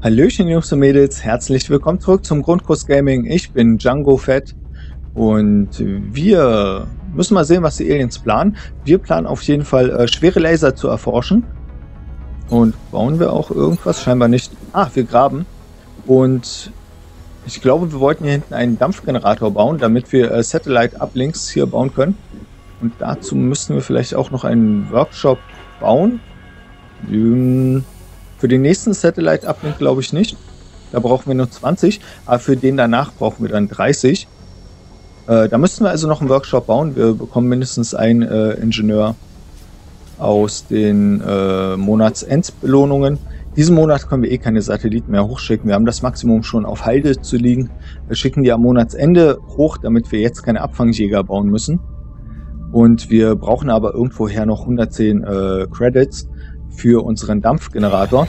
Hallöchen Jungs und Mädels, herzlich willkommen zurück zum Grundkurs Gaming. Ich bin Django Fett und wir müssen mal sehen, was die Aliens planen. Wir planen auf jeden Fall schwere Laser zu erforschen. Und bauen wir auch irgendwas? Scheinbar nicht. Ah, wir graben. Und ich glaube, wir wollten hier hinten einen Dampfgenerator bauen, damit wir Satellite Uplinks hier bauen können. Und dazu müssten wir vielleicht auch noch einen Workshop bauen. Für den nächsten Satellite Uplink glaube ich nicht. Da brauchen wir nur 20, aber für den danach brauchen wir dann 30. Da müssten wir also noch einen Workshop bauen. Wir bekommen mindestens einen Ingenieur aus den Monatsendbelohnungen. Diesen Monat können wir eh keine Satelliten mehr hochschicken. Wir haben das Maximum schon auf Halde zu liegen. Wir schicken die am Monatsende hoch, damit wir jetzt keine Abfangjäger bauen müssen. Und wir brauchen aber irgendwoher noch 110 Credits für unseren Dampfgenerator.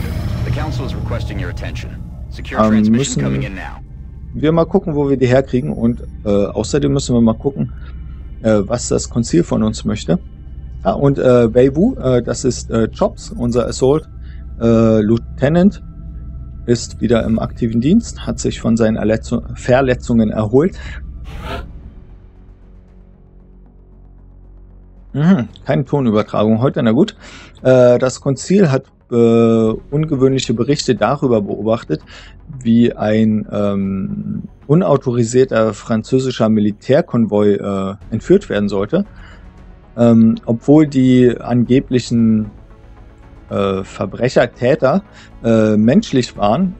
Müssen wir mal gucken, wo wir die herkriegen, und außerdem müssen wir mal gucken, was das Konzil von uns möchte. Ah, und Weiwu, das ist Chops, unser Assault Lieutenant, ist wieder im aktiven Dienst, hat sich von seinen Verletzungen erholt. Keine Tonübertragung heute, na gut. Das Konzil hat ungewöhnliche Berichte darüber beobachtet, wie ein unautorisierter französischer Militärkonvoi entführt werden sollte. Obwohl die angeblichen Verbrecher-Täter menschlich waren,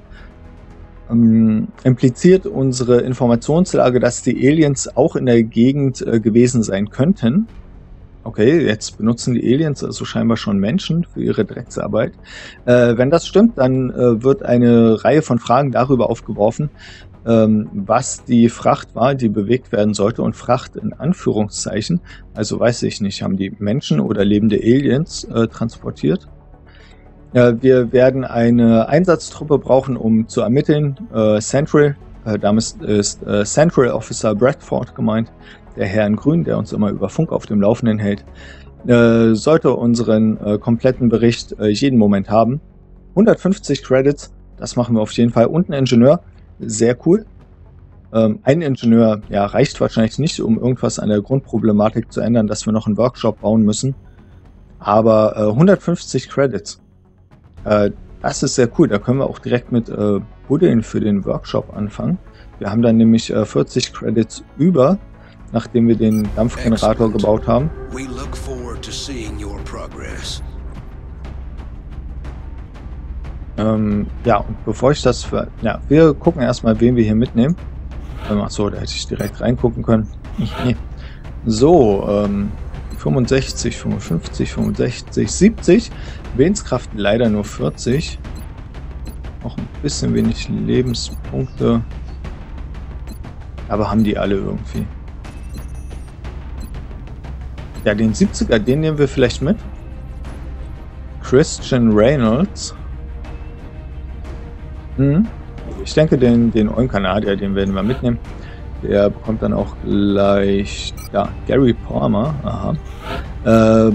impliziert unsere Informationslage, dass die Aliens auch in der Gegend gewesen sein könnten. Okay, jetzt benutzen die Aliens also scheinbar schon Menschen für ihre Drecksarbeit. Wenn das stimmt, dann wird eine Reihe von Fragen darüber aufgeworfen, was die Fracht war, die bewegt werden sollte. Und Fracht in Anführungszeichen, also weiß ich nicht, haben die Menschen oder lebende Aliens transportiert? Wir werden eine Einsatztruppe brauchen, um zu ermitteln. Central, damit ist Central Officer Bradford gemeint, der Herr in Grün, der uns immer über Funk auf dem Laufenden hält, sollte unseren kompletten Bericht jeden Moment haben. 150 Credits, das machen wir auf jeden Fall. Und ein Ingenieur, sehr cool. Ein Ingenieur, ja, reicht wahrscheinlich nicht, um irgendwas an der Grundproblematik zu ändern, dass wir noch einen Workshop bauen müssen. Aber 150 Credits, das ist sehr cool. Da können wir auch direkt mit Buddeln für den Workshop anfangen. Wir haben dann nämlich 40 Credits über, nachdem wir den Dampfgenerator gebaut haben. Ja, und bevor ich das... Ja, wir gucken erstmal, wen wir hier mitnehmen. Achso, da hätte ich direkt reingucken können. So, 65, 55, 65, 70. Willenskraft leider nur 40. Auch ein bisschen wenig Lebenspunkte. Aber haben die alle irgendwie. Ja, den 70er, den nehmen wir vielleicht mit. Christian Reynolds. Ich denke, den Oin-Kanadier, den werden wir mitnehmen. Der bekommt dann auch gleich... Ja, Gary Palmer. Aha.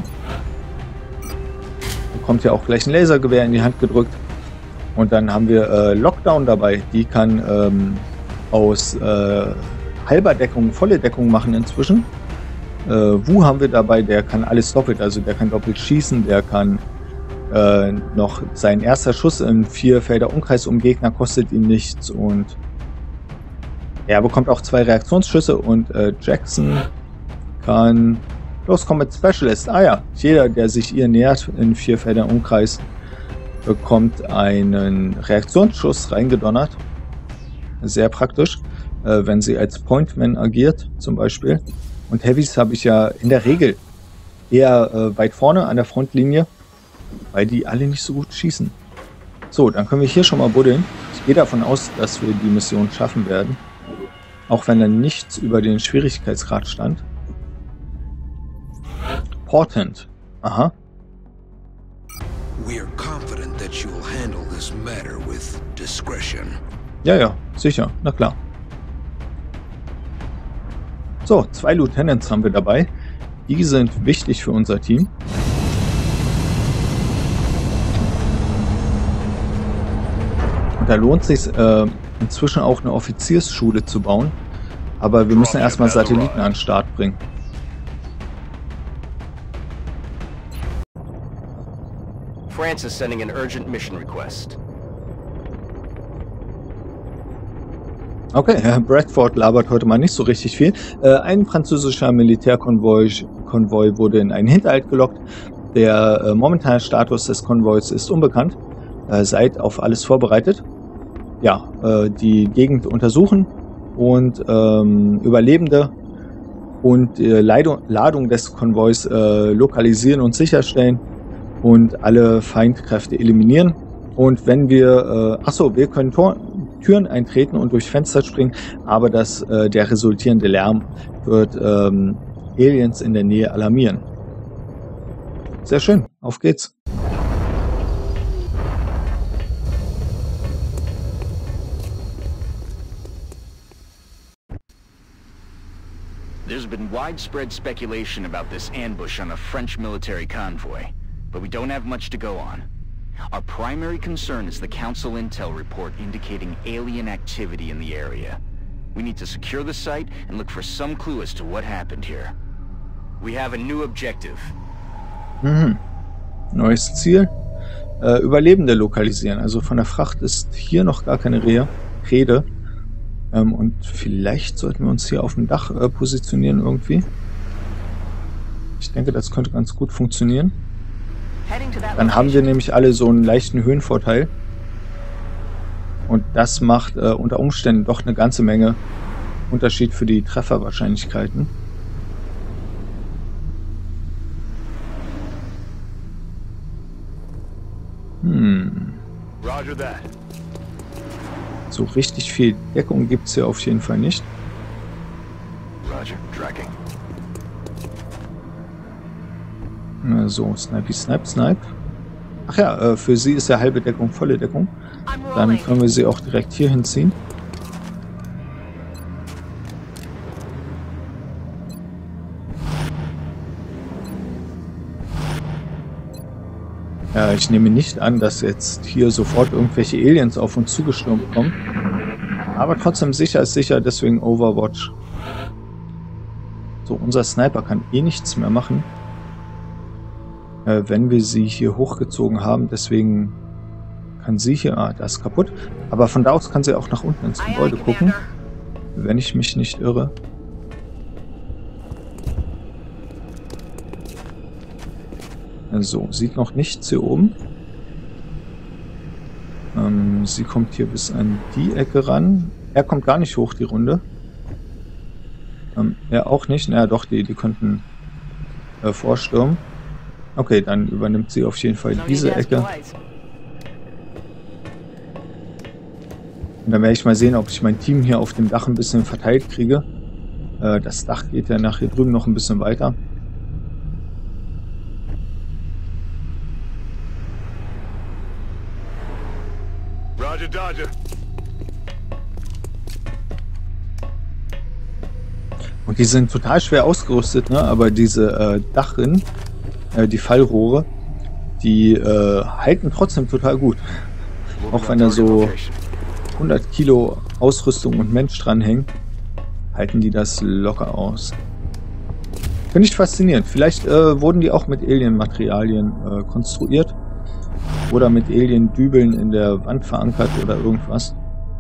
Bekommt ja auch gleich ein Lasergewehr in die Hand gedrückt. Und dann haben wir Lockdown dabei. Die kann aus halber Deckung volle Deckung machen inzwischen. Wu haben wir dabei, der kann alles doppelt. Also der kann doppelt schießen, der kann noch sein erster Schuss im 4 Felder Umkreis um Gegner, kostet ihm nichts, und er bekommt auch 2 Reaktionsschüsse. Und Jackson kann Close Combat Specialist. Ah ja, jeder, der sich ihr nähert in 4 Felder Umkreis, bekommt einen Reaktionsschuss reingedonnert. Sehr praktisch, wenn sie als Pointman agiert zum Beispiel. Und Heavys habe ich ja in der Regel eher weit vorne an der Frontlinie, weil die alle nicht so gut schießen. So, dann können wir hier schon mal buddeln. Ich gehe davon aus, dass wir die Mission schaffen werden. Auch wenn da nichts über den Schwierigkeitsgrad stand. Portent. Aha. Ja, ja, sicher. Na klar. So, 2 Lieutenants haben wir dabei. Die sind wichtig für unser Team. Und da lohnt es sich inzwischen auch eine Offiziersschule zu bauen. Aber wir müssen erstmal Satelliten an den Start bringen. France is sending an urgent mission request. Okay, Herr Bradford labert heute mal nicht so richtig viel. Ein französischer Militärkonvoi wurde in einen Hinterhalt gelockt. Der momentane Status des Konvois ist unbekannt. Seid auf alles vorbereitet. Ja, die Gegend untersuchen und Überlebende und Ladung des Konvois lokalisieren und sicherstellen und alle Feindkräfte eliminieren. Und wenn wir, wir können Türen eintreten und durch Fenster springen, aber der resultierende Lärm wird Aliens in der Nähe alarmieren. Sehr schön, auf geht's. There's been widespread speculation about this ambush on a French military convoy, but we don't have much to go on. Our primary concern is the Council Intel report indicating alien activity in the area. We need to secure the site and look for some clue as to what happened here. We have a new objective. Neues Ziel. Überlebende lokalisieren. Also von der Fracht ist hier noch gar keine Rede. Und vielleicht sollten wir uns hier auf dem Dach positionieren irgendwie. Ich denke, das könnte ganz gut funktionieren. Dann haben wir nämlich alle so einen leichten Höhenvorteil. Und das macht unter Umständen doch eine ganze Menge Unterschied für die Trefferwahrscheinlichkeiten. Roger that. So richtig viel Deckung gibt es hier auf jeden Fall nicht. Roger, tracking. So, Snipe. Ach ja, für sie ist ja halbe Deckung volle Deckung. Dann können wir sie auch direkt hier hinziehen. Ja, ich nehme nicht an, dass jetzt hier sofort irgendwelche Aliens auf uns zugestürmt kommen. Aber trotzdem sicher ist sicher, deswegen Overwatch. So, unser Sniper kann eh nichts mehr machen. Wenn wir sie hier hochgezogen haben, deswegen kann sie hier... Ah, das ist kaputt. Aber von da aus kann sie auch nach unten ins Gebäude gucken. Wenn ich mich nicht irre. So, sieht noch nichts hier oben. Sie kommt hier bis an die Ecke ran. Er kommt gar nicht hoch, die Runde. Er auch nicht. Naja, doch, die könnten vorstürmen. Okay, dann übernimmt sie auf jeden Fall diese Ecke. Und dann werde ich mal sehen, ob ich mein Team hier auf dem Dach ein bisschen verteilt kriege. Das Dach geht ja nach hier drüben noch ein bisschen weiter. Dodger. Und die sind total schwer ausgerüstet, ne? Aber diese Dachrinnen, die Fallrohre, die halten trotzdem total gut. Auch wenn da so 100 Kilo Ausrüstung und Mensch dranhängen, halten die das locker aus. Finde ich faszinierend. Vielleicht wurden die auch mit Alien-Materialien konstruiert. Oder mit Alien-Dübeln in der Wand verankert oder irgendwas.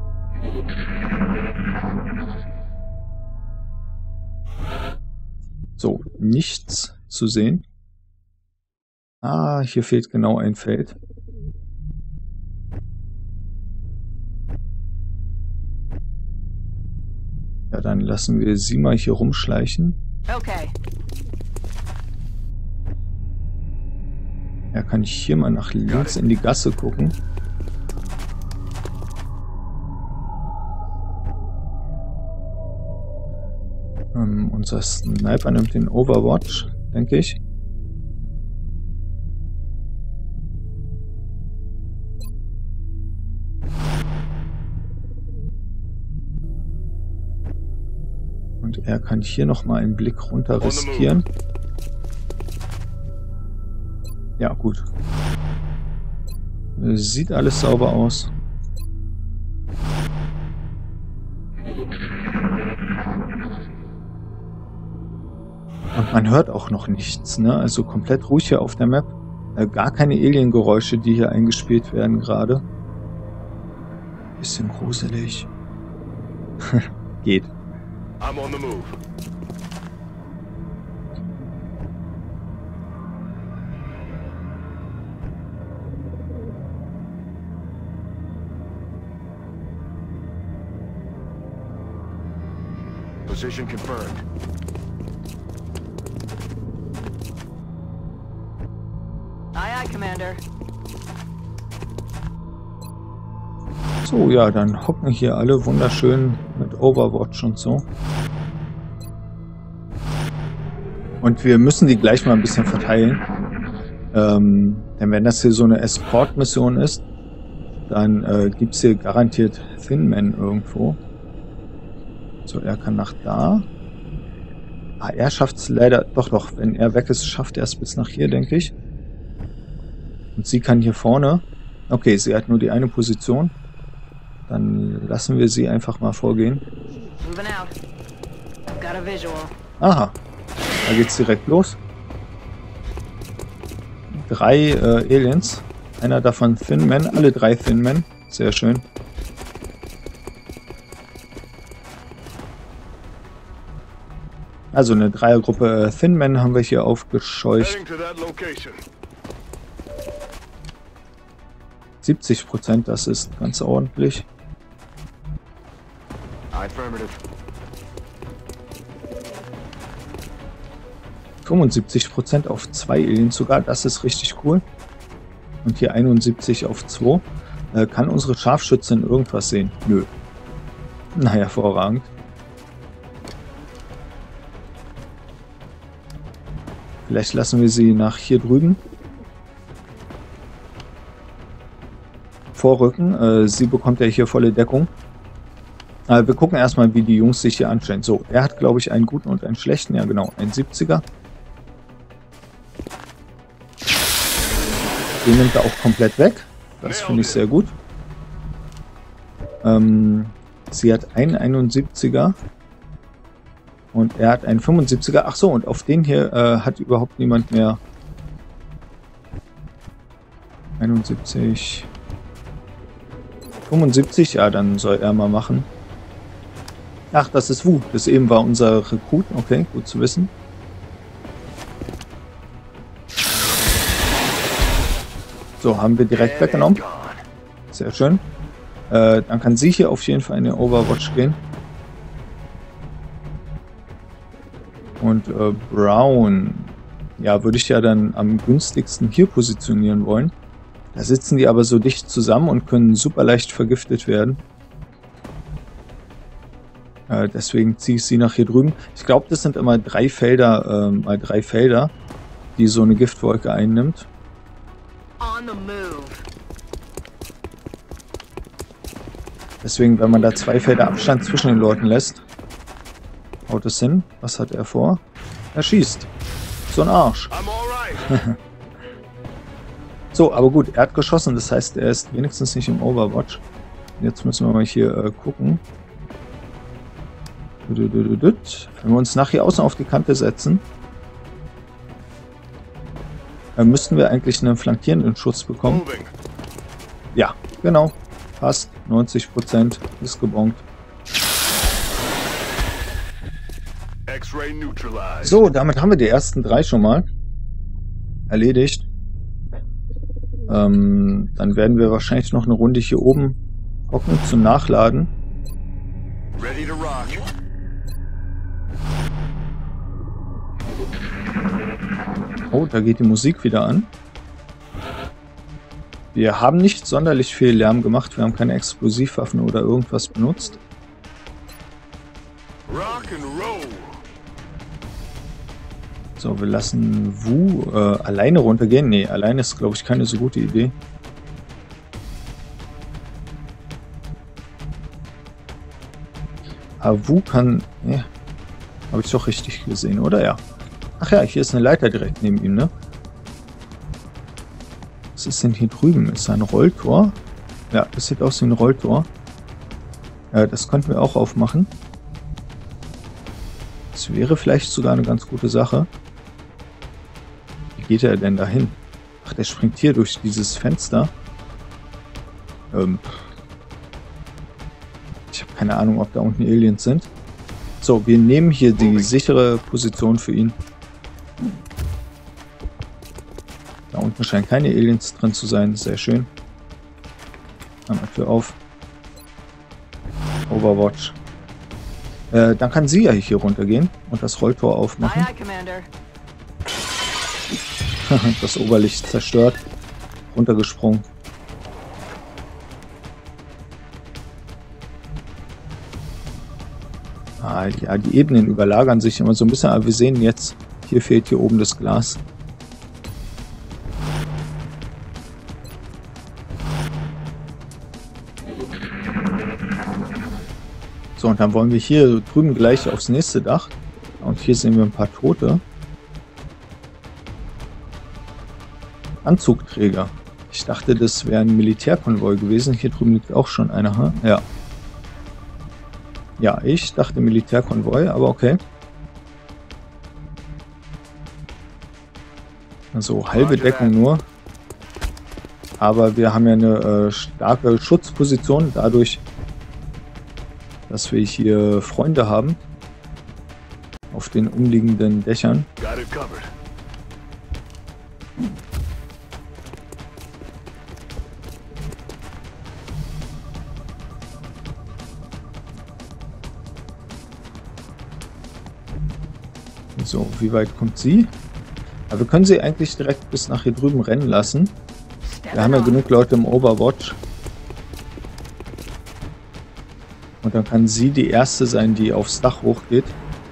So, nichts zu sehen. Ah, hier fehlt genau ein Feld. Ja, dann lassen wir sie mal hier rumschleichen. Okay. Ja, kann ich hier mal nach links in die Gasse gucken. Unser Sniper nimmt den Overwatch, denke ich. Und er kann hier nochmal einen Blick runter riskieren. Ja, gut. Sieht alles sauber aus. Man hört auch noch nichts, ne? Also komplett ruhig hier auf der Map. Gar keine Alien-Geräusche, die hier eingespielt werden gerade. Bisschen gruselig. Geht. I'm on the move. Position confirmed. Aye, aye, Commander. So, ja, dann hocken hier alle wunderschön mit Overwatch und so. Und wir müssen die gleich mal ein bisschen verteilen. Denn wenn das hier so eine Escort-Mission ist, dann gibt es hier garantiert Thin Men irgendwo. So, er kann nach da. Ah, er schafft es leider... Doch, wenn er weg ist, schafft er es bis nach hier, denke ich. Und sie kann hier vorne... Okay, sie hat nur die eine Position. Dann lassen wir sie einfach mal vorgehen. Moving out. Got a visual. Aha, da geht's direkt los. 3 Aliens. Einer davon Thin Men, alle 3 Thin Men. Sehr schön. Also eine Dreiergruppe Thin Men haben wir hier aufgescheucht. 70%, das ist ganz ordentlich. Affirmative. 75% auf 2 Aliens sogar, das ist richtig cool. Und hier 71 auf 2. Kann unsere Scharfschützin irgendwas sehen? Nö. Na, hervorragend. Vielleicht lassen wir sie nach hier drüben vorrücken. Sie bekommt ja hier volle Deckung. Wir gucken erstmal, wie die Jungs sich hier anstellen. So, er hat, glaube ich, einen guten und einen schlechten. Ja, genau, einen 70er. Den nimmt er auch komplett weg. Das finde ich sehr gut. Sie hat einen 71er. Und er hat einen 75er. Ach so, und auf den hier hat überhaupt niemand mehr. 71. 75, ja, dann soll er mal machen. Ach, das ist Wu. Das eben war unser Rekrut. Okay, gut zu wissen. So, haben wir direkt weggenommen. Sehr schön. Dann kann sie hier auf jeden Fall in den Overwatch gehen. Und Brown, ja, würde ich ja dann am günstigsten hier positionieren wollen. Da sitzen die aber so dicht zusammen und können super leicht vergiftet werden. Deswegen ziehe ich sie nach hier drüben. Ich glaube, das sind immer 3 Felder, mal 3 Felder, die so eine Giftwolke einnimmt. On the move. Deswegen, wenn man da 2 Felder Abstand zwischen den Leuten lässt, haut es hin. Was hat er vor? Er schießt. So ein Arsch. So, aber gut, er hat geschossen. Das heißt, er ist wenigstens nicht im Overwatch. Jetzt müssen wir mal hier gucken. Wenn wir uns nach hier außen auf die Kante setzen, müssten wir eigentlich einen flankierenden Schuss bekommen. Ja, genau. Passt. 90% ist gebongt. So, damit haben wir die ersten 3 schon mal erledigt. Dann werden wir wahrscheinlich noch eine Runde hier oben hocken zum Nachladen. Oh, da geht die Musik wieder an. Wir haben nicht sonderlich viel Lärm gemacht. Wir haben keine Explosivwaffen oder irgendwas benutzt. So, wir lassen Wu alleine runtergehen. Ne, alleine ist, glaube ich, keine so gute Idee. Aber Wu kann... Ne, habe ich doch richtig gesehen, oder? Ja. Ach ja, hier ist eine Leiter direkt neben ihm, ne? Was ist denn hier drüben? Ist da ein Rolltor? Ja, das sieht aus wie ein Rolltor. Das könnten wir auch aufmachen. Das wäre vielleicht sogar eine ganz gute Sache. Wie geht er denn dahin? Ach, der springt hier durch dieses Fenster. Ich habe keine Ahnung, ob da unten Aliens sind. So, wir nehmen hier die sichere Position für ihn. Da unten scheinen keine Aliens drin zu sein. Sehr schön. Einmal Tür auf. Overwatch. Dann kann sie ja hier runtergehen und das Rolltor aufmachen. Aye, aye, Commander. Das Oberlicht zerstört. Runtergesprungen. Ah, ja, die Ebenen überlagern sich immer so ein bisschen, aber wir sehen jetzt, hier fehlt hier oben das Glas. So, und dann wollen wir hier drüben gleich aufs nächste Dach. Und hier sehen wir ein paar Tote. Anzugträger. Ich dachte, das wäre ein Militärkonvoi gewesen. Hier drüben liegt auch schon einer. Huh? Ja. Ja, ich dachte Militärkonvoi, aber okay. Also halbe Deckung nur. Aber wir haben ja eine starke Schutzposition, dadurch, dass wir hier Freunde haben. Auf den umliegenden Dächern. Got it covered. So, wie weit kommt sie? Aber wir können sie eigentlich direkt bis nach hier drüben rennen lassen. Wir haben ja genug Leute im Overwatch. Und dann kann sie die erste sein, die aufs Dach hochgeht.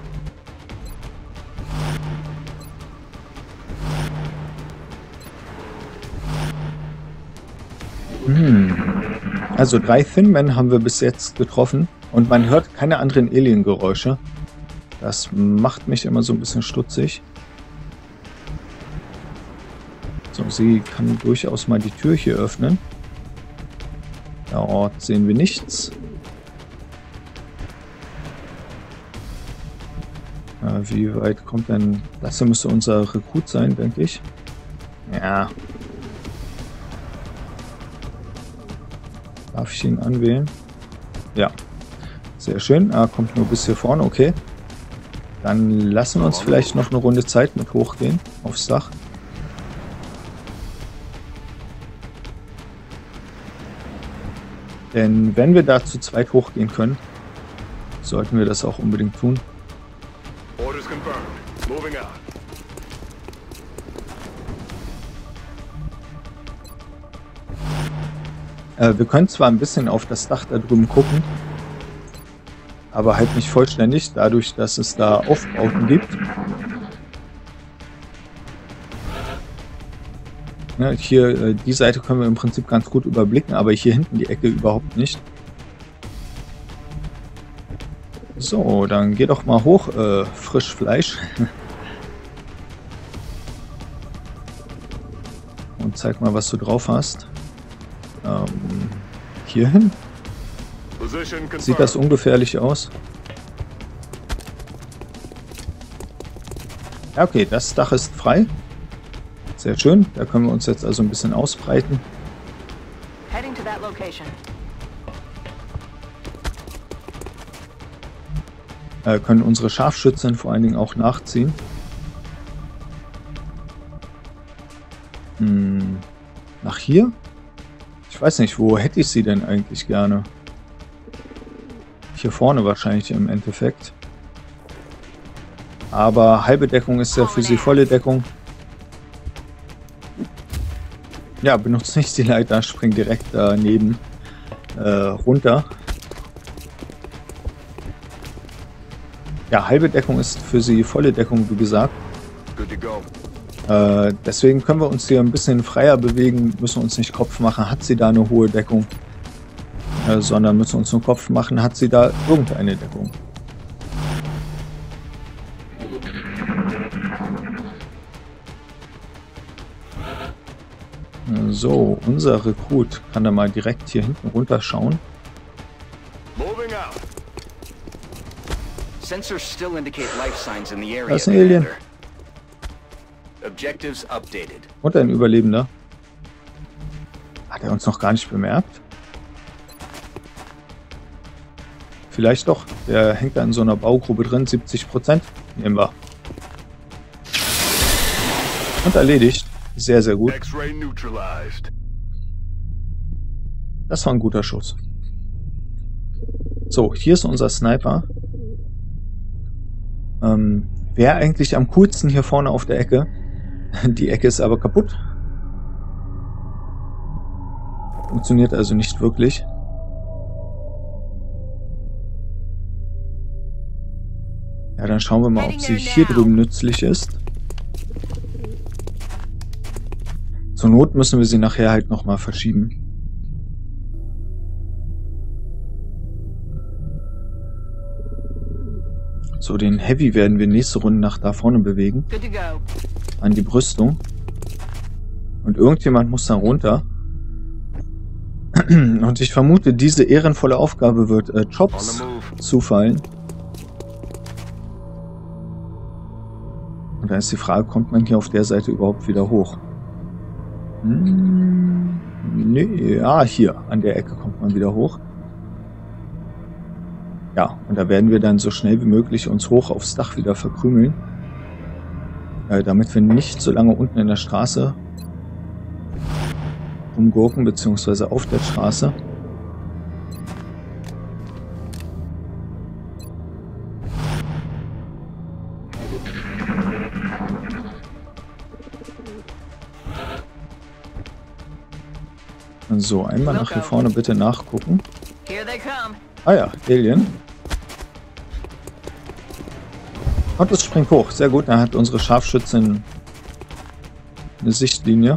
Also 3 Thin Men haben wir bis jetzt getroffen. Und man hört keine anderen Alien-Geräusche. Das macht mich immer so ein bisschen stutzig. So, sie kann durchaus mal die Tür hier öffnen. Dort sehen wir nichts. Wie weit kommt denn... Das hier müsste unser Rekrut sein, denke ich. Ja. Darf ich ihn anwählen? Ja. Sehr schön. Kommt nur bis hier vorne, okay. Dann lassen wir uns vielleicht noch eine Runde Zeit mit hochgehen aufs Dach. Denn wenn wir da zu zweit hochgehen können, sollten wir das auch unbedingt tun. Orders confirmed. Moving out. Wir können zwar ein bisschen auf das Dach da drüben gucken, aber halt nicht vollständig, dadurch, dass es da Aufbauten gibt. Ja, hier, die Seite können wir im Prinzip ganz gut überblicken, aber hier hinten die Ecke überhaupt nicht. So, dann geh doch mal hoch, Frischfleisch. Und zeig mal, was du drauf hast. Hier hin. Sieht das ungefährlich aus? Ja, okay, das Dach ist frei. Sehr schön. Da können wir uns jetzt also ein bisschen ausbreiten. Heading to that location. Können unsere Scharfschützen vor allen Dingen auch nachziehen. Nach hier? Ich weiß nicht, wo hätte ich sie denn eigentlich gerne? Hier vorne wahrscheinlich im Endeffekt. Aber halbe Deckung ist ja für sie volle Deckung. Ja, benutzt nicht die Leiter, springt direkt daneben runter. Ja, halbe Deckung ist für sie volle Deckung, wie gesagt. Good to go. Deswegen können wir uns hier ein bisschen freier bewegen, müssen uns nicht Kopf machen, hat sie da eine hohe Deckung, sondern müssen uns nur Kopf machen, hat sie da irgendeine Deckung. So, unser Rekrut kann da mal direkt hier hinten runterschauen. Moving out. Sensors still indicate life signs in the area. Das ist ein Alien. Commander. Objectives updated. Und ein Überlebender. Hat er uns noch gar nicht bemerkt? Vielleicht doch. Der hängt da in so einer Baugrube drin. 70%. Nehmen wir. Und erledigt. Sehr, sehr gut. X-ray neutralized. Das war ein guter Schuss. So, hier ist unser Sniper. Wäre eigentlich am coolsten hier vorne auf der Ecke. Die Ecke ist aber kaputt. Funktioniert also nicht wirklich. Ja, dann schauen wir mal, ob sie hier drüben nützlich ist. Zur Not müssen wir sie nachher halt nochmal verschieben. So, den Heavy werden wir nächste Runde nach da vorne bewegen. Good to go. An die Brüstung. Und irgendjemand muss da runter. Und ich vermute, diese ehrenvolle Aufgabe wird Chops zufallen. Und da ist die Frage, kommt man hier auf der Seite überhaupt wieder hoch? Nee, ja, hier, an der Ecke kommt man wieder hoch. Ja, und da werden wir dann so schnell wie möglich uns hoch aufs Dach wieder verkrümeln. Damit wir nicht so lange unten in der Straße umgurken, beziehungsweise auf der Straße. So, einmal nach hier vorne bitte nachgucken. Here they come. Ah ja, Alien. Und es springt hoch. Sehr gut, dann hat unsere Scharfschützin eine Sichtlinie.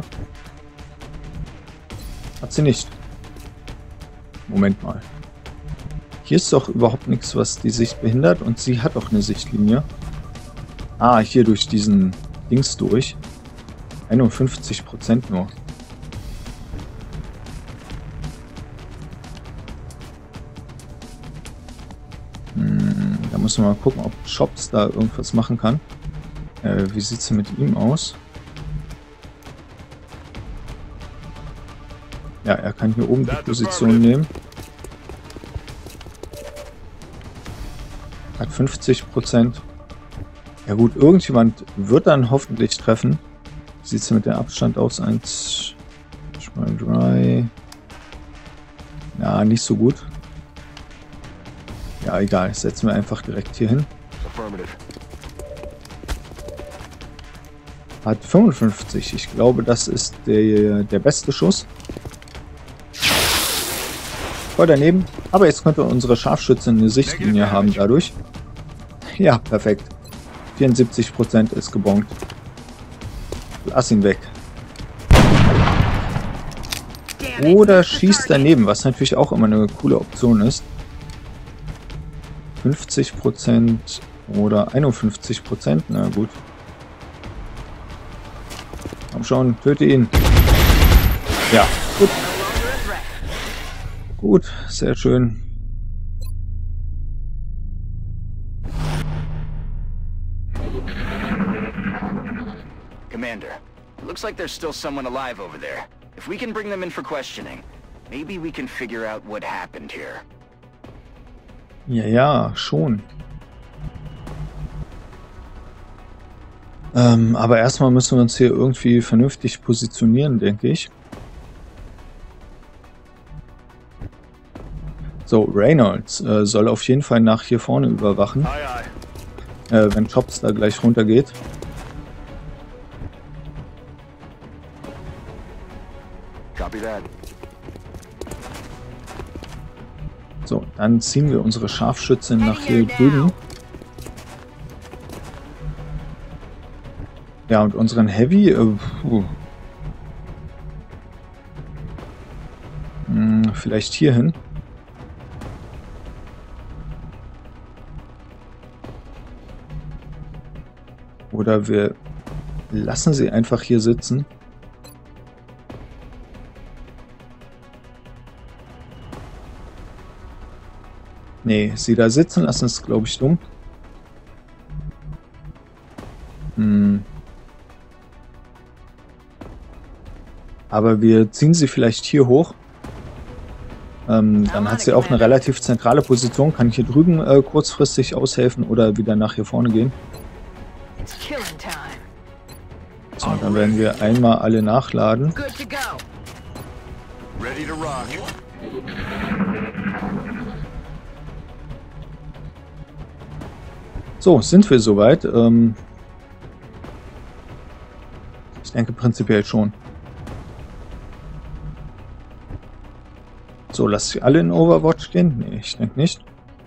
Hat sie nicht. Moment mal. Hier ist doch überhaupt nichts, was die Sicht behindert. Und sie hat auch eine Sichtlinie. Ah, hier durch diesen Dings durch. 51% nur. Da müssen wir mal gucken, ob Chops da irgendwas machen kann. Wie sieht es mit ihm aus? Ja, er kann hier oben die Position nehmen. Hat 50%. Ja gut, irgendjemand wird dann hoffentlich treffen. Wie sieht es mit dem Abstand aus? 1, 2, 3. Ja, nicht so gut. Ja, egal. Setzen wir einfach direkt hier hin. Hat 55. Ich glaube, das ist der beste Schuss. Voll daneben. Aber jetzt könnte unsere Scharfschützin eine Sichtlinie haben dadurch. Ja, perfekt. 74% ist gebongt. Lass ihn weg. Oder schießt daneben, was natürlich auch immer eine coole Option ist. 50% oder 51%. Na gut. Komm schon, töte ihn. Ja, gut. Gut, sehr schön. Commander, it looks like there's still someone alive over there. If we can bring them in for questioning, maybe we can figure out what happened here. Ja, schon. Aber erstmal müssen wir uns hier irgendwie vernünftig positionieren, denke ich. So, Reynolds soll auf jeden Fall nach hier vorne überwachen, wenn Chops da gleich runtergeht. Copy that. So, dann ziehen wir unsere Scharfschützin nach hier drüben. Ja, und unseren Heavy... vielleicht hier hin. Oder wir lassen sie einfach hier sitzen. Nee, sie da sitzen lassen ist, glaube ich, dumm. Aber wir ziehen sie vielleicht hier hoch. Dann hat sie auch eine relativ zentrale Position. Kann hier drüben kurzfristig aushelfen oder wieder nach hier vorne gehen. So, dann werden wir einmal alle nachladen. Ready to rock. So, sind wir soweit? Ich denke prinzipiell schon. So, lass sie alle in Overwatch gehen? Nee, ich denke nicht.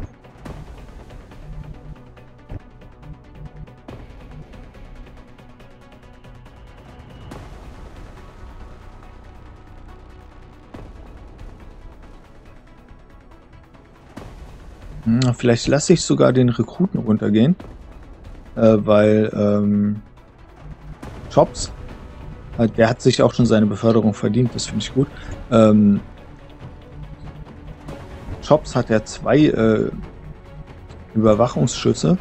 Vielleicht lasse ich sogar den Rekruten runtergehen, weil Jobs, der hat sich auch schon seine Beförderung verdient, das finde ich gut. Jobs hat ja 2 Überwachungsschüsse.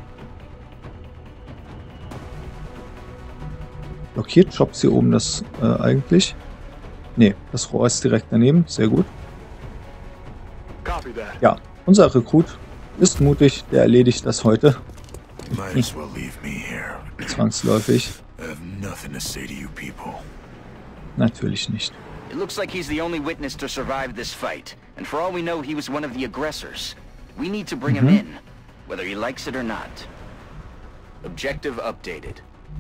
Blockiert Jobs hier oben das eigentlich? Ne, das Rohr ist direkt daneben, sehr gut. Ja. Unser Rekrut ist mutig, der erledigt das heute. Zwangsläufig. Natürlich nicht. It looks like he's the only witness to survive this fight, and for all we know, he was one of the aggressors. We need to bring him in, whether he likes it or not. Objective updated.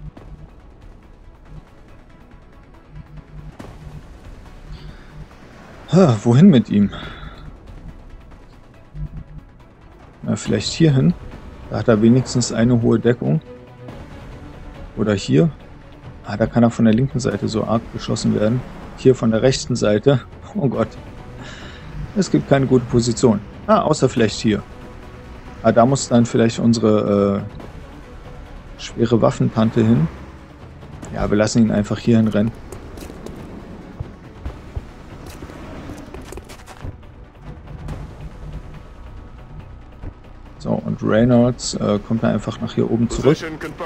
Wohin mit ihm? Na, vielleicht hier hin. Da hat er wenigstens eine hohe Deckung. Oder hier. Ah, da kann er von der linken Seite so arg beschossen werden. Hier von der rechten Seite. Oh Gott. Es gibt keine gute Position. Ah, außer vielleicht hier. Ah, da muss dann vielleicht unsere schwere Waffentante hin. Ja, wir lassen ihn einfach hier hinrennen. So, und Reynolds kommt dann einfach nach hier oben zurück.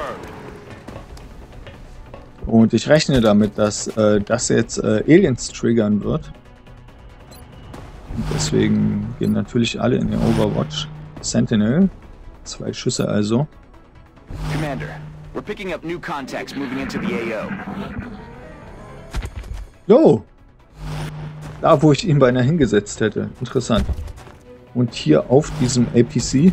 Und ich rechne damit, dass das jetzt Aliens triggern wird. Und deswegen gehen natürlich alle in den Overwatch. Sentinel. 2 Schüsse also. Commander, we're picking up new contacts moving into the AO. Jo! Da, wo ich ihn beinahe hingesetzt hätte. Interessant. Und hier auf diesem APC.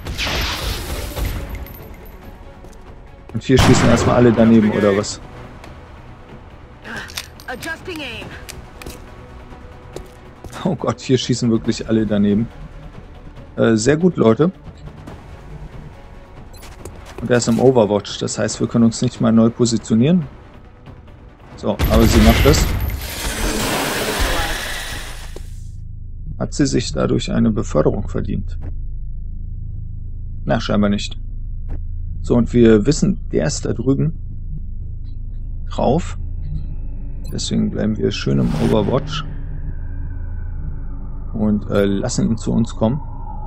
Und hier schießen erstmal alle daneben, oder was? Oh Gott, hier schießen wirklich alle daneben. Sehr gut, Leute. Und er ist im Overwatch, das heißt, wir können uns nicht mal neu positionieren. So, aber sie macht das. Hat sie sich dadurch eine Beförderung verdient? Na, scheinbar nicht. So, und wir wissen, der ist da drüben drauf. Deswegen bleiben wir schön im Overwatch. Und lassen ihn zu uns kommen.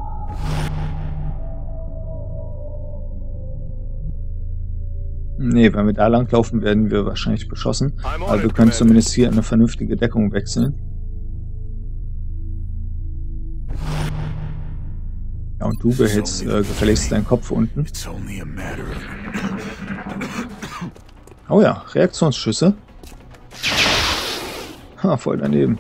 Nee, wenn wir da lang laufen, werden wir wahrscheinlich beschossen. Aber wir können zumindest hier in eine vernünftige Deckung wechseln. Ja, und du behältst gefälligst deinen Kopf unten. Oh ja, Reaktionsschüsse. Ha, voll daneben.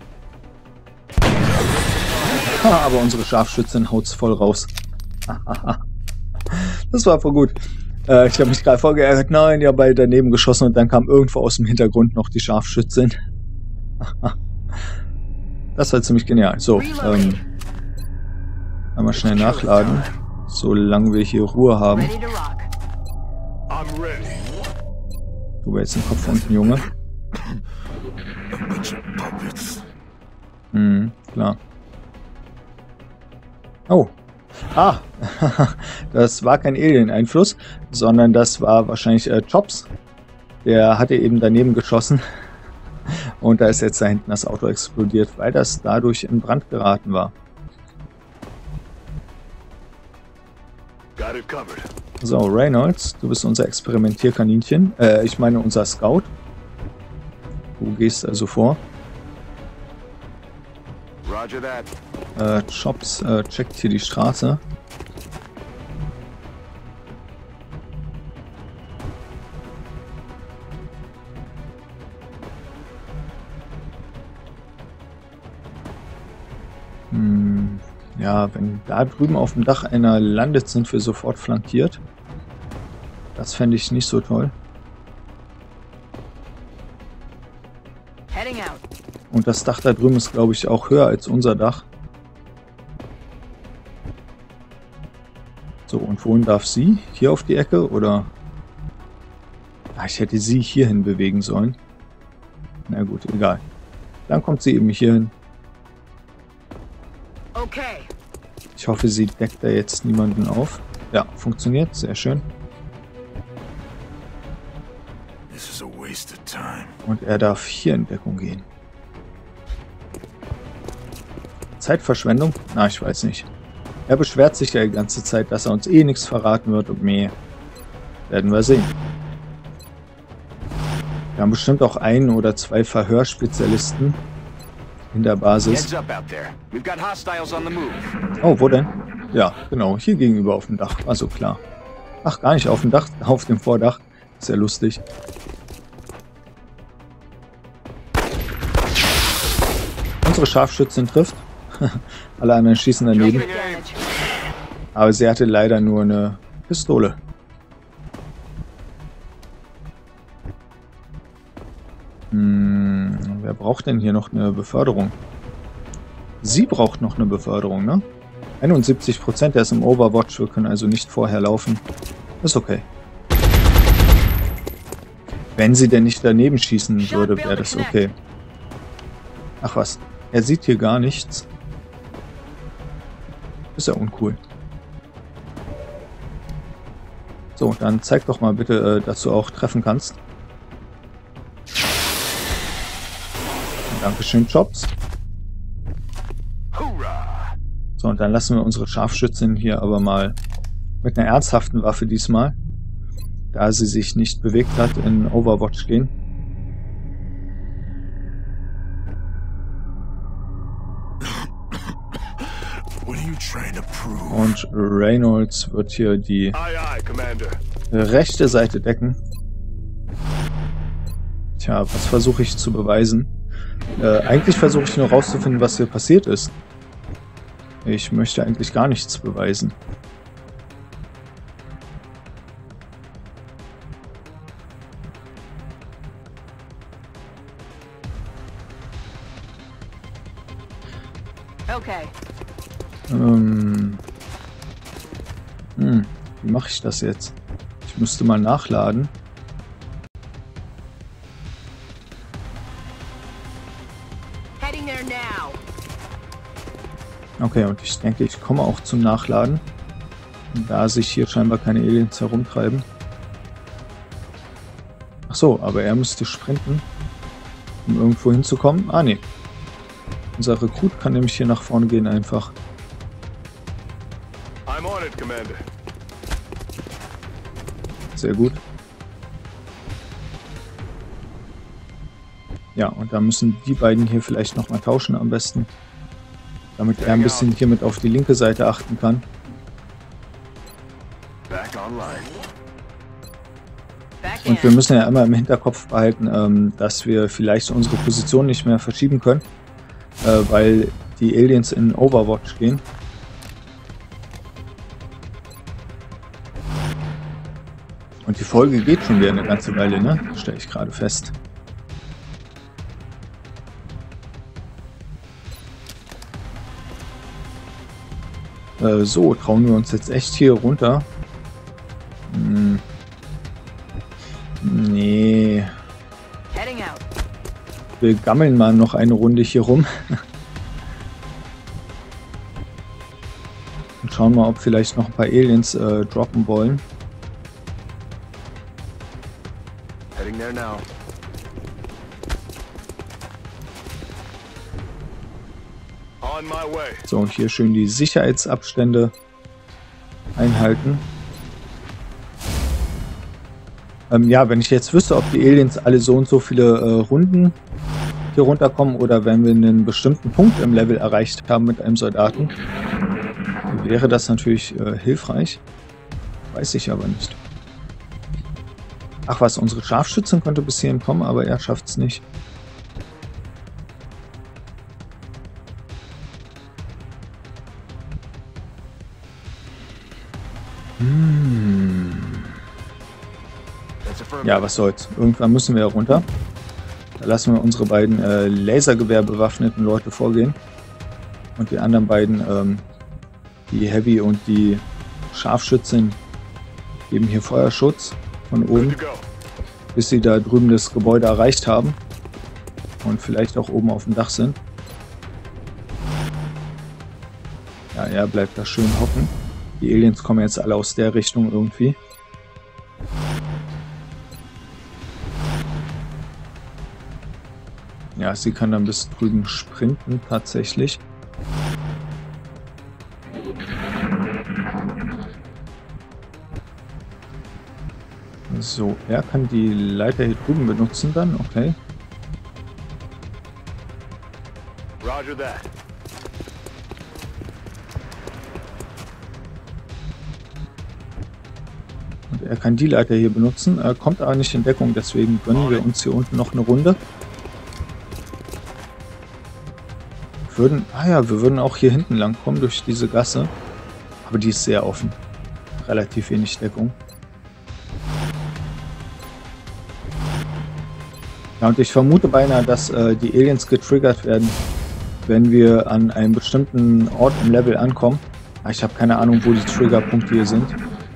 Ha, aber unsere Scharfschützin haut's voll raus. Das war voll gut. Ich habe mich gerade vorgeärgert, nein, ja, beide daneben geschossen und dann kam irgendwo aus dem Hintergrund noch die Scharfschützin. Das war ziemlich genial. So, einmal schnell nachladen, solange wir hier Ruhe haben. Du behältst den Kopf unten, Junge. Klar. Oh. Ah, das war kein Alien-Einfluss, sondern das war wahrscheinlich Jobs. Der hatte eben daneben geschossen und da ist jetzt da hinten das Auto explodiert, weil das dadurch in Brand geraten war. So, Reynolds, du bist unser Experimentierkaninchen. Ich meine unser Scout. Du gehst also vor. Roger that. Chops checkt hier die Straße. Ja, wenn da drüben auf dem Dach einer landet, sind wir sofort flankiert. Das fände ich nicht so toll. Heading out. Und das Dach da drüben ist, glaube ich, auch höher als unser Dach. So, und wohin darf sie? Hier auf die Ecke, oder? Ah, ich hätte sie hierhin bewegen sollen. Na gut, egal. Dann kommt sie eben hierhin. Okay. Ich hoffe, sie deckt da jetzt niemanden auf. Ja, funktioniert. Sehr schön. This is a waste of time. Und er darf hier in Deckung gehen. Zeitverschwendung? Na, ich weiß nicht. Er beschwert sich ja die ganze Zeit, dass er uns eh nichts verraten wird und mehr. Werden wir sehen. Wir haben bestimmt auch 1 oder 2 Verhörspezialisten in der Basis. Heads up out there. We've got hostiles on the move. Oh, wo denn? Ja, genau, hier gegenüber auf dem Dach. Also klar. Ach, gar nicht auf dem Dach, auf dem Vordach. Ist ja lustig. Unsere Scharfschützin trifft. Alle anderen schießen daneben. Damage. Aber sie hatte leider nur eine Pistole. Wer braucht denn hier noch eine Beförderung? Sie braucht noch eine Beförderung, ne? 71%, der ist im Overwatch, wir können also nicht vorher laufen. Ist okay. Wenn sie denn nicht daneben schießen würde, wäre das okay. Ach was, er sieht hier gar nichts. Ist ja uncool. So, dann zeig doch mal bitte, dass du auch treffen kannst. Dankeschön, Jobs. So, und dann lassen wir unsere Scharfschützin hier aber mal mit einer ernsthaften Waffe diesmal, da sie sich nicht bewegt hat, in Overwatch gehen. Und Reynolds wird hier die rechte Seite decken. Tja, was versuche ich zu beweisen? Eigentlich versuche ich nur rauszufinden, was hier passiert ist. Ich möchte eigentlich gar nichts beweisen. Okay. Wie mache ich das jetzt? Ich müsste mal nachladen. Heading there now. Okay, und ich denke, ich komme auch zum Nachladen, da sich hier scheinbar keine Aliens herumtreiben. Ach so, aber er müsste sprinten, um irgendwo hinzukommen. Ah, nee. Unser Rekrut kann nämlich hier nach vorne gehen einfach. I'm on it, Commander. Sehr gut. Ja, und da müssen die beiden hier vielleicht nochmal tauschen am besten. Damit er ein bisschen hier mit auf die linke Seite achten kann. Back online. Back in. Und wir müssen ja immer im Hinterkopf behalten, dass wir vielleicht unsere Position nicht mehr verschieben können, weil die Aliens in Overwatch gehen. Und die Folge geht schon wieder eine ganze Weile, ne? Stelle ich gerade fest. So, trauen wir uns jetzt echt hier runter? Nee. Heading out. Wir gammeln mal noch eine Runde hier rum. Und schauen mal, ob vielleicht noch ein paar Aliens droppen wollen. Heading there now. On my way. So, und hier schön die Sicherheitsabstände einhalten. Ja, wenn ich jetzt wüsste, ob die Aliens alle so und so viele Runden hier runterkommen oder wenn wir einen bestimmten Punkt im Level erreicht haben mit einem Soldaten, wäre das natürlich hilfreich. Weiß ich aber nicht. Ach was, unsere Scharfschützin könnte bis hierhin kommen, aber er schafft es nicht. Ja, was soll's. Irgendwann müssen wir runter. Da lassen wir unsere beiden Lasergewehr-bewaffneten Leute vorgehen. Und die anderen beiden, die Heavy und die Scharfschützin, geben hier Feuerschutz von oben, bis sie da drüben das Gebäude erreicht haben. Und vielleicht auch oben auf dem Dach sind. Ja, er bleibt da schön hocken. Die Aliens kommen jetzt alle aus der Richtung irgendwie. Ja, sie kann dann bis drüben sprinten, tatsächlich. So, er kann die Leiter hier drüben benutzen dann, okay. Roger that. Und er kann die Leiter hier benutzen, kommt aber nicht in Deckung, deswegen gönnen wir uns hier unten noch eine Runde. Wir würden auch hier hinten lang kommen durch diese Gasse, aber die ist sehr offen. Relativ wenig Deckung. Ja, und ich vermute beinahe, dass die Aliens getriggert werden, wenn wir an einem bestimmten Ort im Level ankommen. Ich habe keine Ahnung, wo die Triggerpunkte hier sind.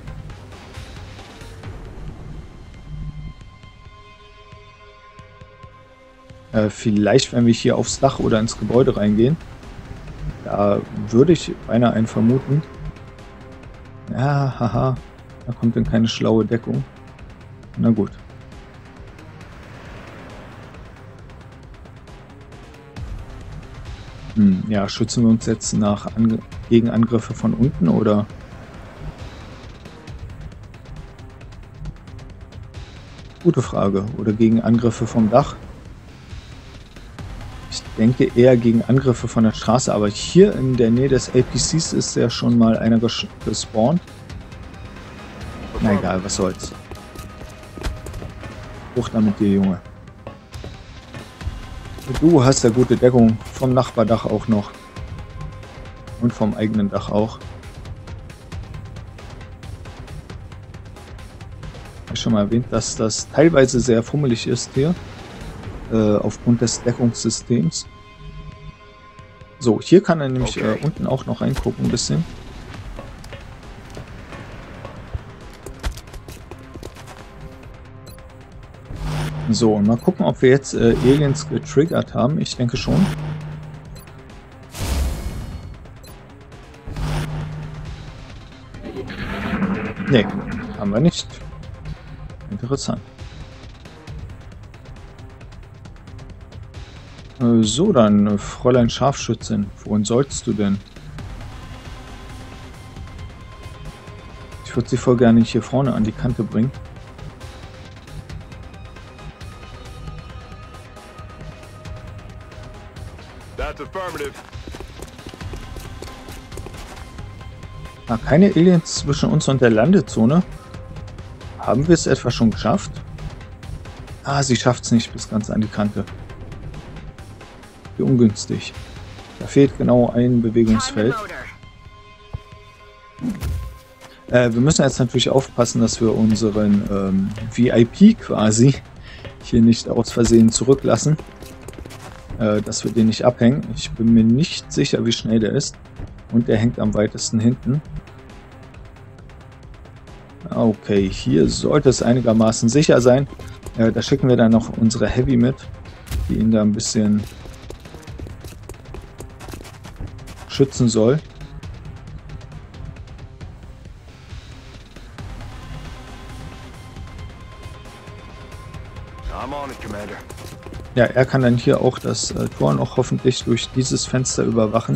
Vielleicht, wenn wir hier aufs Dach oder ins Gebäude reingehen. Da würde ich beinahe einen vermuten. Ja, haha. Da kommt dann keine schlaue Deckung. Na gut. Ja, schützen wir uns jetzt gegen Angriffe von unten, oder? Gute Frage. Oder gegen Angriffe vom Dach? Ich denke eher gegen Angriffe von der Straße, aber hier in der Nähe des APCs ist ja schon mal einer gespawnt. Na egal, was soll's. Hoch damit dir, Junge. Du hast ja gute Deckung vom Nachbardach auch noch. Und vom eigenen Dach auch. Ich habe schon mal erwähnt, dass das teilweise sehr fummelig ist hier. Aufgrund des Deckungssystems. So, hier kann er nämlich unten auch noch reingucken ein bisschen. So, und mal gucken, ob wir jetzt Aliens getriggert haben. Ich denke schon. Nee, haben wir nicht. Interessant. So, dann, Fräulein Scharfschützin, wohin sollst du denn? Ich würde sie voll gerne hier vorne an die Kante bringen. That's affirmative. Ah, keine Aliens zwischen uns und der Landezone. Haben wir es etwa schon geschafft? Ah, sie schafft es nicht bis ganz an die Kante. Wie ungünstig. Da fehlt genau ein Bewegungsfeld. Wir müssen jetzt natürlich aufpassen, dass wir unseren VIP quasi hier nicht aus Versehen zurücklassen. Dass wir den nicht abhängen. Ich bin mir nicht sicher, wie schnell der ist. Und der hängt am weitesten hinten. Okay, hier sollte es einigermaßen sicher sein. Da schicken wir dann noch unsere Heavy mit, die ihn da ein bisschen schützen soll. I'm on it, Commander. Ja, er kann dann hier auch das Tor noch hoffentlich durch dieses Fenster überwachen.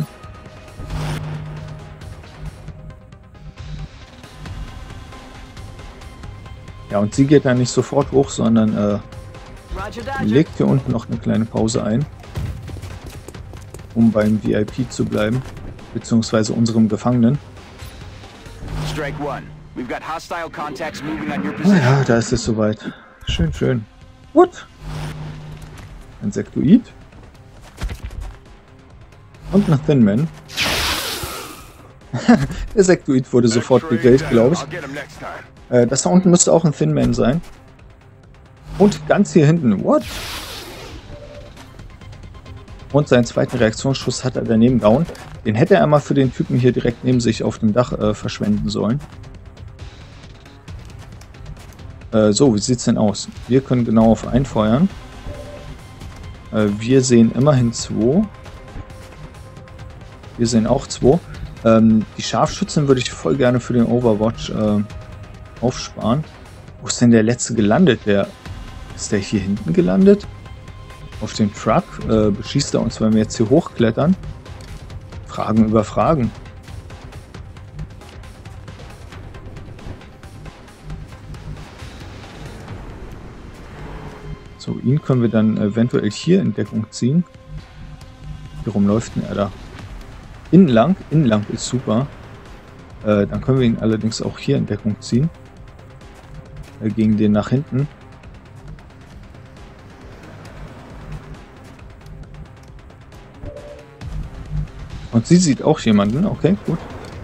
Ja, und sie geht dann nicht sofort hoch, sondern Roger that. legt hier unten noch eine kleine Pause ein, um beim VIP zu bleiben, beziehungsweise unserem Gefangenen. Strike one. We've got hostile contacts moving on your Ah position. ja, da ist es soweit. Schön, schön. What? Ein Sektoid. Und ein Thin Man. Der Sektoid wurde sofort gegrillt, glaube ich. I'll get him next time. Das da unten müsste auch ein Thin Man sein. Und ganz hier hinten. What? Und seinen zweiten Reaktionsschuss hat er daneben down. Den hätte er mal für den Typen hier direkt neben sich auf dem Dach verschwenden sollen. So, wie sieht's denn aus? Wir können genau auf einen feuern. Wir sehen immerhin 2. Wir sehen auch 2. Die Scharfschützen würde ich voll gerne für den Overwatch aufsparen. Wo ist denn der letzte gelandet? Ist der hier hinten gelandet? Auf dem Truck? Beschießt er uns, wenn wir jetzt hier hochklettern? Fragen über Fragen. So, ihn können wir dann eventuell hier in Deckung ziehen. Warum läuft denn er da? Innenlang ist super. Dann können wir ihn allerdings auch hier in Deckung ziehen. Gegen den nach hinten. Und sie sieht auch jemanden. Okay, gut.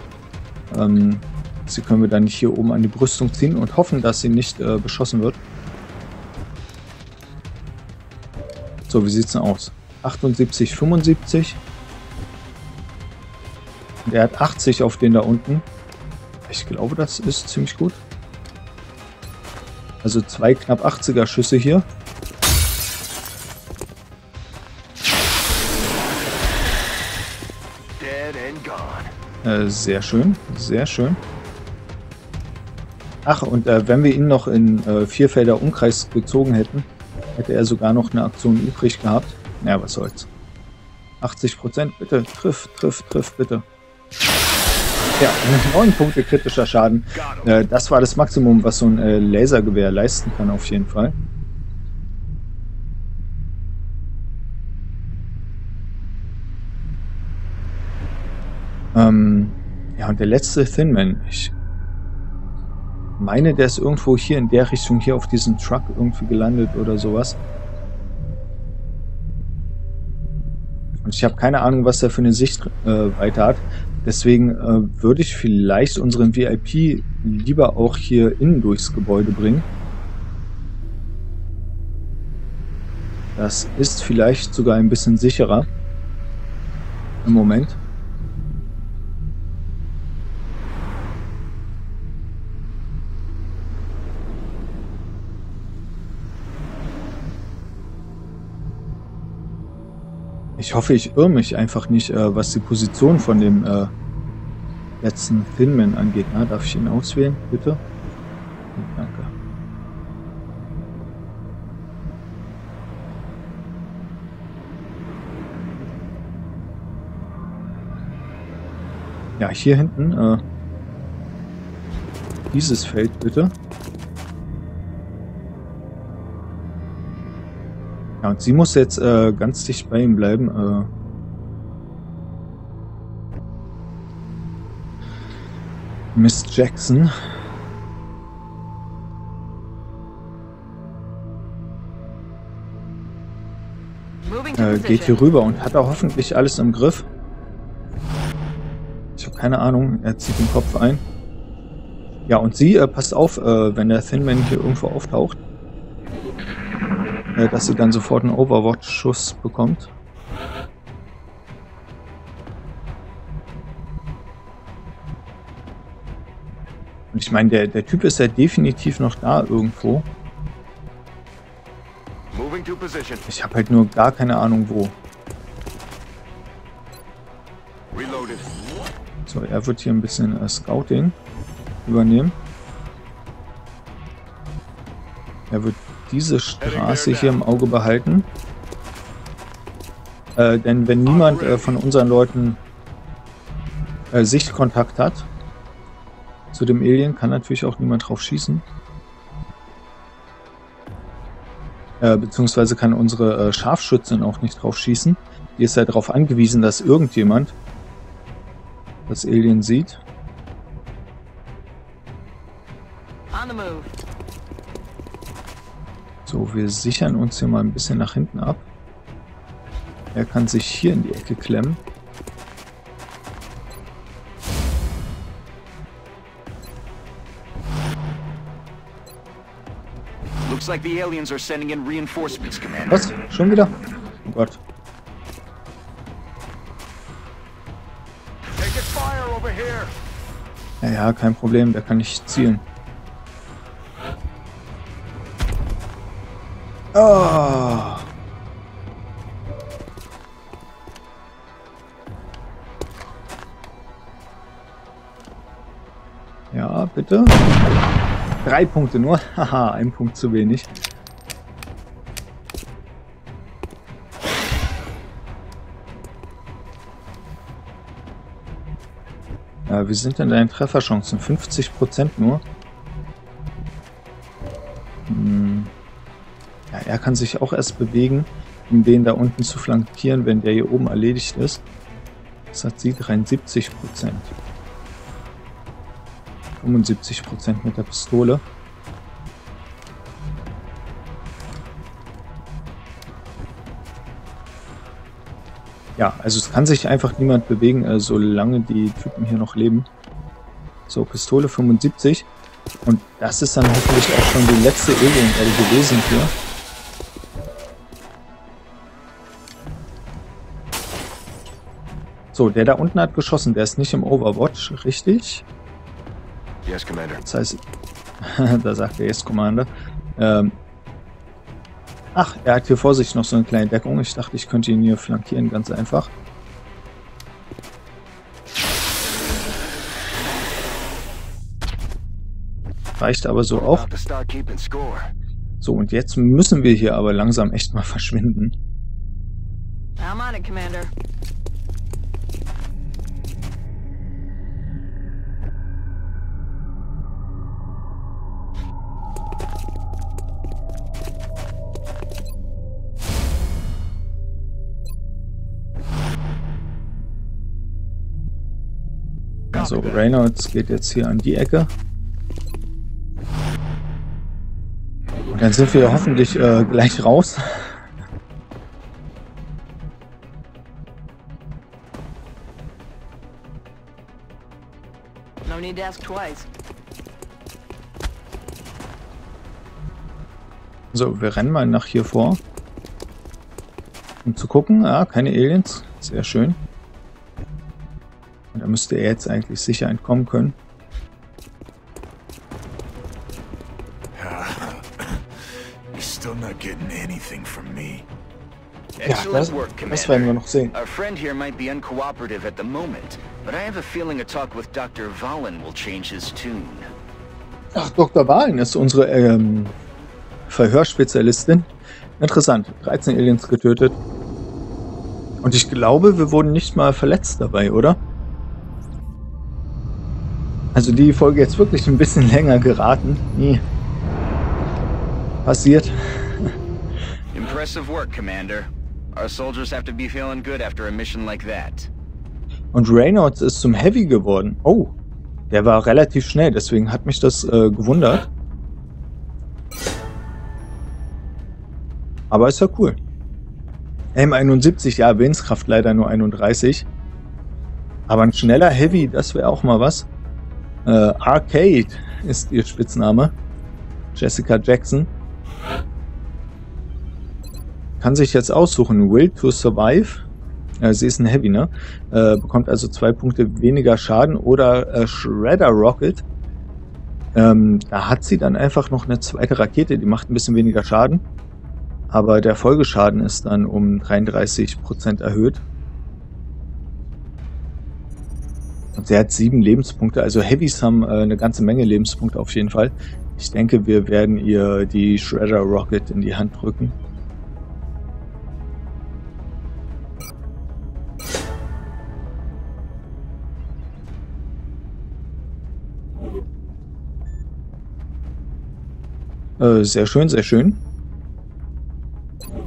Sie können wir dann nicht hier oben an die Brüstung ziehen und hoffen, dass sie nicht beschossen wird. So, wie sieht's denn aus? 78, 75. Und er hat 80 auf den da unten. Ich glaube, das ist ziemlich gut. Also 2 knapp 80er Schüsse hier. Dead and gone. Sehr schön, sehr schön. Ach, und wenn wir ihn noch in 4 Felder Umkreis gezogen hätten, hätte er sogar noch eine Aktion übrig gehabt. Ja, was soll's. 80%, bitte. Triff, bitte. Ja, 9 Punkte kritischer Schaden. Das war das Maximum, was so ein Lasergewehr leisten kann, auf jeden Fall. Ja, und der letzte Thin Man. Ich meine, der ist irgendwo hier in der Richtung, hier auf diesem Truck irgendwie gelandet oder sowas. Und ich habe keine Ahnung, was er für eine Sichtweite hat. Deswegen würde ich vielleicht unseren VIP lieber auch hier innen durchs Gebäude bringen. Das ist vielleicht sogar ein bisschen sicherer im Moment. Ich hoffe, ich irre mich einfach nicht, was die Position von dem letzten Thin Man angeht. Na, darf ich ihn auswählen, bitte? Danke. Ja, hier hinten, dieses Feld bitte. Ja, und sie muss jetzt ganz dicht bei ihm bleiben. Miss Jackson. Geht hier rüber und hat er hoffentlich alles im Griff. Ich habe keine Ahnung. Er zieht den Kopf ein. Ja, und sie passt auf, wenn der Thin Man hier irgendwo auftaucht, dass sie dann sofort einen Overwatch-Schuss bekommt. Und ich meine, der Typ ist ja definitiv noch da irgendwo. Moving to position. Ich habe halt nur gar keine Ahnung wo. Reloaded. So, er wird hier ein bisschen Scouting übernehmen. Er wird diese Straße hier im Auge behalten. Denn wenn niemand von unseren Leuten Sichtkontakt hat zu dem Alien, kann natürlich auch niemand drauf schießen. Beziehungsweise kann unsere Scharfschützin auch nicht drauf schießen. Die ist ja darauf angewiesen, dass irgendjemand das Alien sieht. On the move. So, wir sichern uns hier mal ein bisschen nach hinten ab. Er kann sich hier in die Ecke klemmen. Looks like the aliens are sending in reinforcements, Commander. Was? Schon wieder? Oh Gott. Taking fire over here. Ja, kein Problem, der kann nicht zielen. Oh. Ja, bitte. 3 Punkte nur. Haha, 1 Punkt zu wenig. Ja, wie sind denn deine Trefferchancen? 50% nur. Ja, er kann sich auch erst bewegen, um den da unten zu flankieren, wenn der hier oben erledigt ist. Das hat sie 73%. 75% mit der Pistole. Ja, also es kann sich einfach niemand bewegen, solange die Typen hier noch leben. So, Pistole 75. Und das ist dann hoffentlich auch schon die letzte Alien gewesen hier. So, der da unten hat geschossen. Der ist nicht im Overwatch, richtig? Yes, Commander. Das heißt, da sagt er jetzt Commander. Ach, er hat hier vor sich noch so eine kleine Deckung. Ich dachte, ich könnte ihn hier flankieren, ganz einfach. Reicht aber so auch. So, und jetzt müssen wir hier aber langsam echt mal verschwinden. I'm on it, Commander. Also Reynolds geht jetzt hier an die Ecke. Und dann sind wir hoffentlich gleich raus. No need to ask twice. So, wir rennen mal nach hier vor. Um zu gucken. Ah, keine Aliens. Sehr schön. Und da müsste er jetzt eigentlich sicher entkommen können. Ja, das werden wir noch sehen. Our friend here might be uncooperative at the moment, but I have a feeling a talk with Dr. Vahlen will change his tune. Ach, Dr. Vahlen ist unsere Verhörspezialistin. Interessant. 13 Aliens getötet. Und ich glaube, wir wurden nicht mal verletzt dabei, oder? Also die Folge jetzt wirklich ein bisschen länger geraten. Nie passiert. Impressive work, Commander. Our soldiers have to be feeling good after a mission like that. Und Reynolds ist zum Heavy geworden. Oh, der war relativ schnell, deswegen hat mich das gewundert. Aber ist ja cool. M71, ja, Willenskraft leider nur 31. Aber ein schneller Heavy, das wäre auch mal was. Arcade ist ihr Spitzname. Jessica Jackson. Kann sich jetzt aussuchen. Will to Survive. Sie ist ein Heavy, ne? Bekommt also 2 Punkte weniger Schaden. Oder Shredder Rocket. Da hat sie dann einfach noch eine zweite Rakete. Die macht ein bisschen weniger Schaden. Aber der Folgeschaden ist dann um 33% erhöht. Und sie hat 7 Lebenspunkte. Also Heavys haben eine ganze Menge Lebenspunkte auf jeden Fall. Ich denke, wir werden ihr die Shredder Rocket in die Hand drücken. Sehr schön, sehr schön.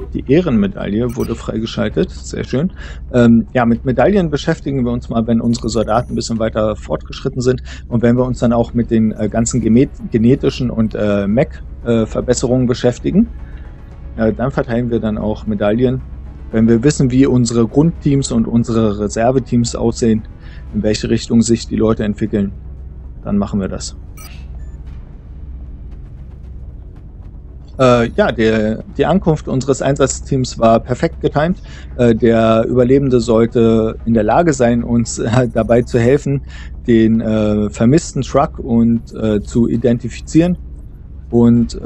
Die Ehrenmedaille wurde freigeschaltet. Sehr schön. Ja, mit Medaillen beschäftigen wir uns mal, wenn unsere Soldaten ein bisschen weiter fortgeschritten sind und wenn wir uns dann auch mit den ganzen genetischen und Mech-Verbesserungen beschäftigen. Dann verteilen wir dann auch Medaillen. Wenn wir wissen, wie unsere Grundteams und unsere Reserveteams aussehen, in welche Richtung sich die Leute entwickeln, dann machen wir das. Ja, die Ankunft unseres Einsatzteams war perfekt getimt. Der Überlebende sollte in der Lage sein, uns dabei zu helfen, den vermissten Truck zu identifizieren und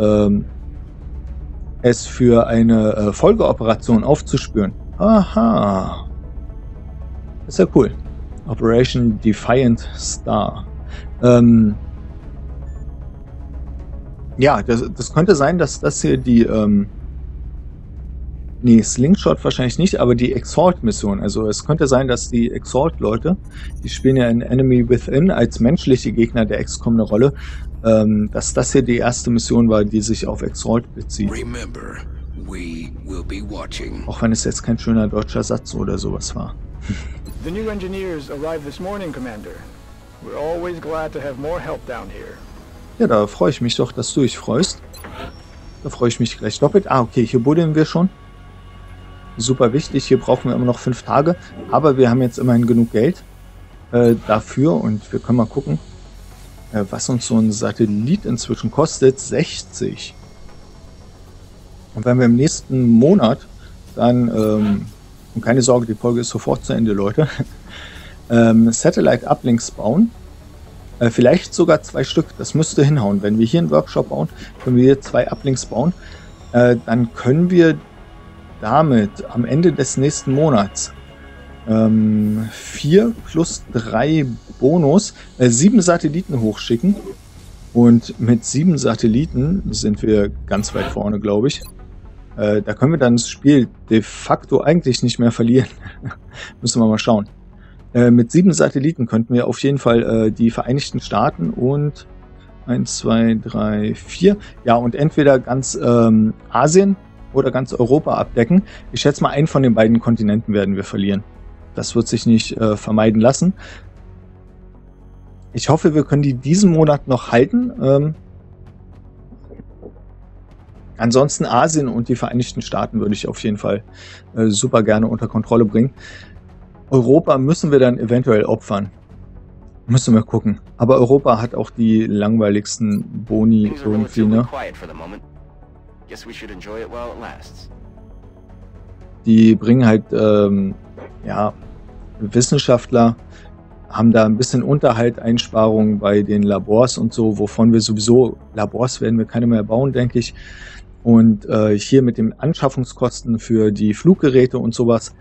es für eine Folgeoperation aufzuspüren. Aha. Ist ja cool. Operation Defiant Star. Ja, das könnte sein, dass das hier die, nee, Slingshot wahrscheinlich nicht, aber die Exalt-Mission. Also es könnte sein, dass die Exalt-Leute, die spielen ja in Enemy Within als menschliche Gegner der XCOM eine Rolle, dass das hier die erste Mission war, die sich auf Exalt bezieht. Remember, we will be watching. Auch wenn es jetzt kein schöner deutscher Satz oder sowas war. The new engineers arrived this morning, Commander. We're always glad to have more help down here. Ja, da freue ich mich doch, dass du dich freust. Da freue ich mich gleich doppelt. Ah, okay, hier buddeln wir schon. Super wichtig, hier brauchen wir immer noch 5 Tage. Aber wir haben jetzt immerhin genug Geld dafür und wir können mal gucken, was uns so ein Satellit inzwischen kostet. 60. Und wenn wir im nächsten Monat dann, und keine Sorge, die Folge ist sofort zu Ende, Leute, Satellite Uplinks bauen, vielleicht sogar 2 Stück, das müsste hinhauen. Wenn wir hier einen Workshop bauen, können wir hier 2 Uplinks bauen, dann können wir damit am Ende des nächsten Monats 4 plus 3 Bonus 7 Satelliten hochschicken. Und mit 7 Satelliten sind wir ganz weit vorne, glaube ich. Da können wir dann das Spiel de facto eigentlich nicht mehr verlieren. Müssen wir mal schauen. Mit 7 Satelliten könnten wir auf jeden Fall die Vereinigten Staaten und 1, 2, 3, 4, ja, und entweder ganz Asien oder ganz Europa abdecken. Ich schätze mal, einen von den beiden Kontinenten werden wir verlieren. Das wird sich nicht vermeiden lassen. Ich hoffe, wir können die diesen Monat noch halten. Ansonsten Asien und die Vereinigten Staaten würde ich auf jeden Fall super gerne unter Kontrolle bringen. Europa müssen wir dann eventuell opfern. Müssen wir gucken. Aber Europa hat auch die langweiligsten Boni irgendwie, ne? Die bringen halt, ja, Wissenschaftler, haben da ein bisschen Unterhalteinsparungen bei den Labors und so, wovon wir sowieso, Labors werden wir keine mehr bauen, denke ich. Und hier mit den Anschaffungskosten für die Fluggeräte und sowas,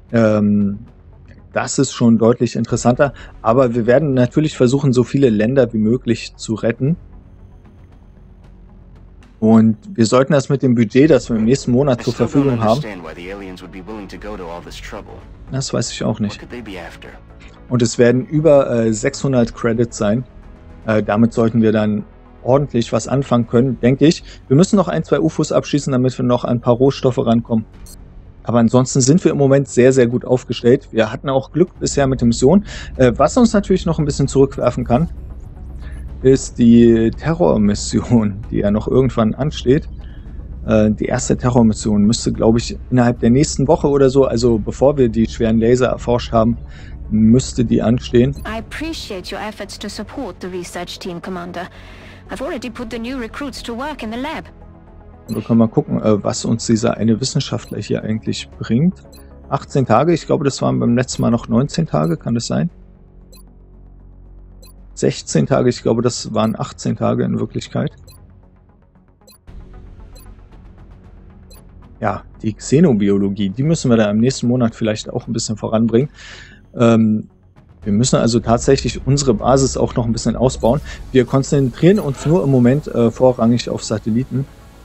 das ist schon deutlich interessanter. Aber wir werden natürlich versuchen, so viele Länder wie möglich zu retten. Und wir sollten das mit dem Budget, das wir im nächsten Monat zur Verfügung haben. Das weiß ich auch nicht. Und es werden über 600 Credits sein. Damit sollten wir dann ordentlich was anfangen können, denke ich. Wir müssen noch 1, 2 UFOs abschießen, damit wir noch an ein paar Rohstoffe rankommen. Aber ansonsten sind wir im Moment sehr, sehr gut aufgestellt. Wir hatten auch Glück bisher mit der Mission. Was uns natürlich noch ein bisschen zurückwerfen kann, ist die Terrormission, die ja noch irgendwann ansteht. Die erste Terrormission müsste, glaube ich, innerhalb der nächsten Woche oder so, also bevor wir die schweren Laser erforscht haben, müsste die anstehen. I appreciate your efforts to support the research team, Commander. I've already put the new recruits to work in the lab. Und wir können mal gucken, was uns dieser eine Wissenschaftler hier eigentlich bringt. 18 Tage, ich glaube, das waren beim letzten Mal noch 19 Tage, kann das sein? 16 Tage, ich glaube, das waren 18 Tage in Wirklichkeit. Ja, die Xenobiologie, die müssen wir da im nächsten Monat vielleicht auch ein bisschen voranbringen. Wir müssen also tatsächlich unsere Basis auch noch ein bisschen ausbauen. Wir konzentrieren uns nur im Moment vorrangig auf Satelliten.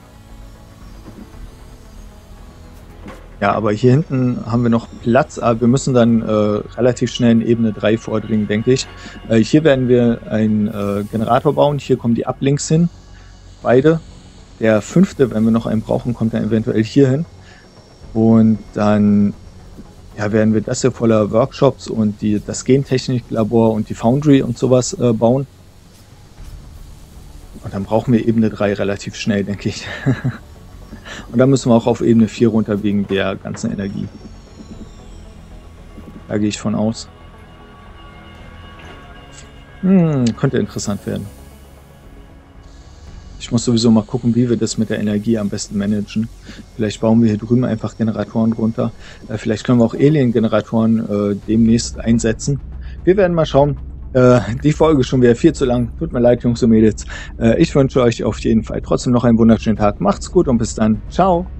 Ja, aber hier hinten haben wir noch Platz, aber wir müssen dann relativ schnell in Ebene 3 vordringen, denke ich. Hier werden wir einen Generator bauen, hier kommen die Uplinks hin, beide. Der 5., wenn wir noch einen brauchen, kommt dann eventuell hier hin. Und dann ja, werden wir das hier voller Workshops und das Gentechniklabor und die Foundry und sowas bauen. Und dann brauchen wir Ebene 3 relativ schnell, denke ich. Und dann müssen wir auch auf Ebene 4 runter wegen der ganzen Energie. Da gehe ich von aus. Könnte interessant werden. Ich muss sowieso mal gucken, wie wir das mit der Energie am besten managen. Vielleicht bauen wir hier drüben einfach Generatoren runter. Vielleicht können wir auch Alien-Generatoren demnächst einsetzen. Wir werden mal schauen. Die Folge ist schon wieder viel zu lang. Tut mir leid, Jungs und Mädels. Ich wünsche euch auf jeden Fall trotzdem noch einen wunderschönen Tag. Macht's gut und bis dann. Ciao.